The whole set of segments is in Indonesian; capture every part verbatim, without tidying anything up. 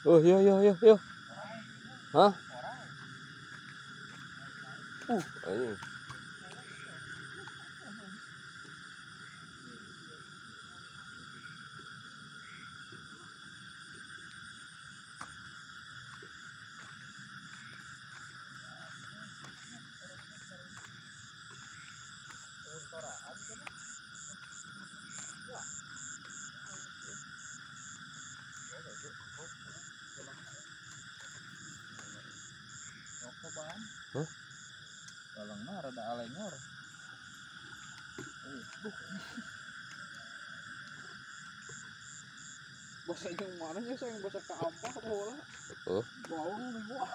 Oh iya iya iya iya. Hah? Uh, ini. Hah? Dalang mah rada alenyor. Bahasa yang mana sih saya bahasa keampah bola. Oh. Bawang di bawah.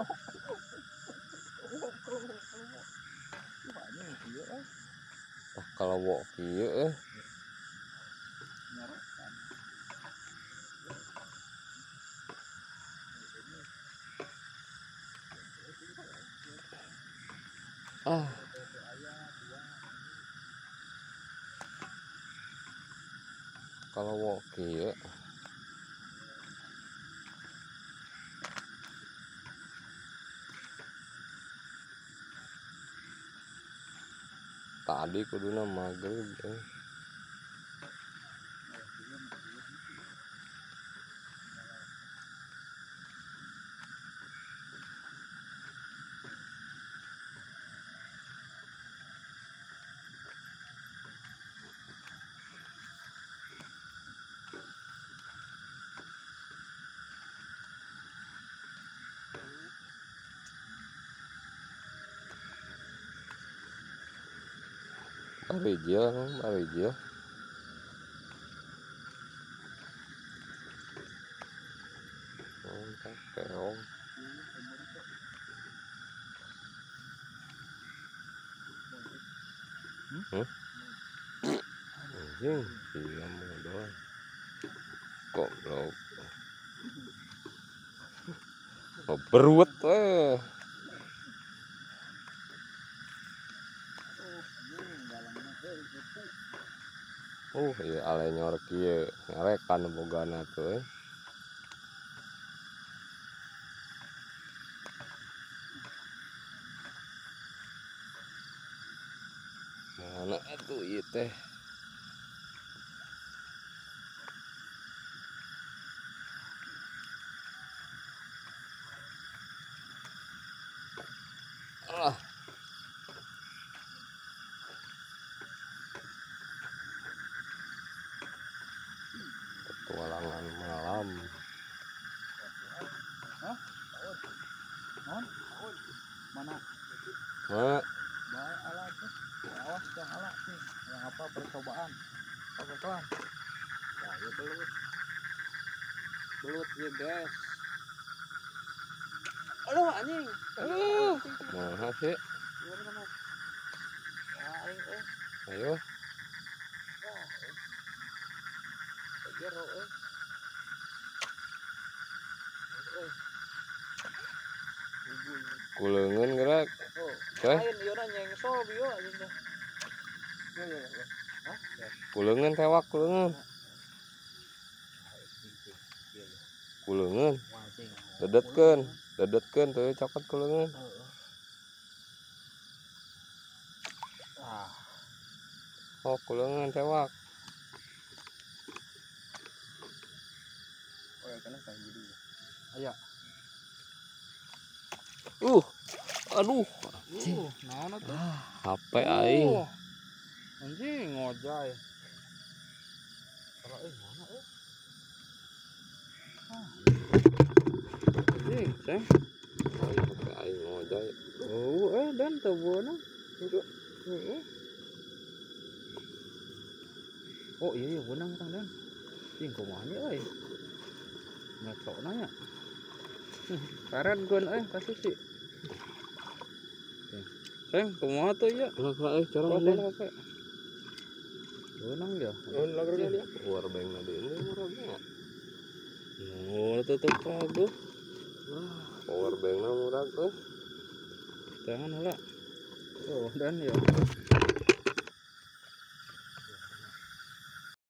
Gimana ya eh? Ah, kalau mau kieu eh. Nyorokan. Ah. Kalau mau kieu tadi kuduna maghrib eh. Barijil, barijil. Mantap keong. Hmm? Anjing, dia mau doang. Goblok. Oh, beruet eh. Uh, iya alenyor kieu ngarekan bogana tuh eh. Mana atuh ieu teh? Ah. Petualangan malam. Hah? Non? Mana? Mana? Bawa alat tuh. Awas yang alat nih. Yang apa percobaan. Oke kelam. Ya, ya belut. Belut ya guys. Aduh anjing. Aduh. Mana sih? Gimana kamu? Ya, aing eh. Ayo. Jero eh. Kuleungeun gerak. Oh, Teh. lain ieu na nyengsol bieu anjing teh. Ya ya ya. Hah? Kuleungeun tewak kuleungeun. Kuleungeun. Dedetkeun, dedetkeun teu cokot kuleungeun. Ah. Oh, kuleungeun tewak. Oh, ya kana kayak gini. Aya. Uh. Aduh. Uh, naon atuh? H P aing. Anjing ngojay. Kalau eh mana eh? Anjing, ceng. Aing H P aing ngojay. Oh, eh dan teu beunang. Heeh. Oh, iya iya beunang tang dan. Cing kumaha nya euy? Ngetokna nya. Karen gun eh kasih sih. Ceng, kumaha tuh ya? Gerak-gerak euy cara Apa mana? apa? Beunang ya. Oh, lagrana dia. War beng na deui murah banget. Oh, tutup kagu. Wah, power bank na murah euy. Jangan lah. Oh, dan ya.